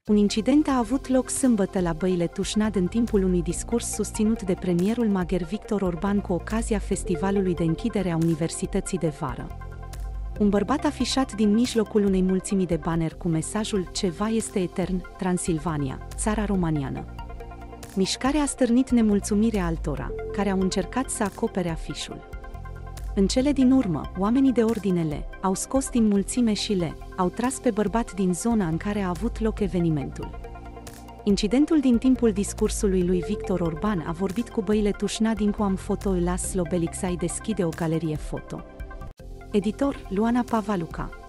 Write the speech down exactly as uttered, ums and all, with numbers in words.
Un incident a avut loc sâmbătă la Băile Tușnad în timpul unui discurs susținut de premierul maghiar Victor Orban cu ocazia festivalului de închidere a Universității de Vară. Un bărbat afișat din mijlocul unei mulțimi de banner cu mesajul "Ceva este etern, Transilvania, țara romaniană". Mișcarea a stârnit nemulțumirea altora, care au încercat să acopere afișul. În cele din urmă, oamenii de ordine le au scos din mulțime și le au tras pe bărbat din zona în care a avut loc evenimentul. Incidentul din timpul discursului lui Victor Orban a vorbit cu Băile Tușnad din Coam Foto Laslo Belixai deschide o galerie foto. Editor, Luana Pavaluca.